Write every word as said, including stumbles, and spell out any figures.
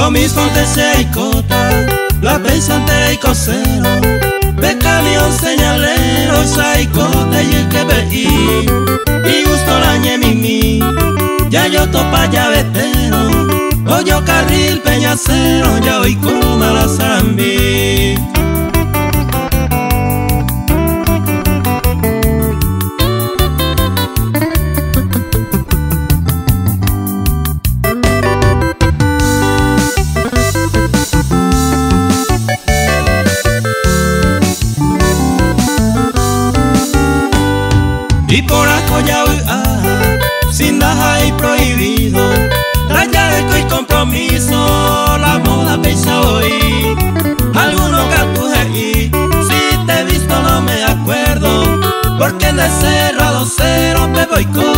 Lo mismo desea y cota, la pensante y cosero, de camión señalero, saicota y el que veí, y gusto la ñemimi, ya yo topa ya vetero, hoyo carril peñacero, ya hoy coma la zarambí. Y por acollado sin nada y prohibido, rayareco y compromiso, la moda pesa hoy. Algunos catuje y si te he visto no me acuerdo, porque en el cerro a dos cero me voy con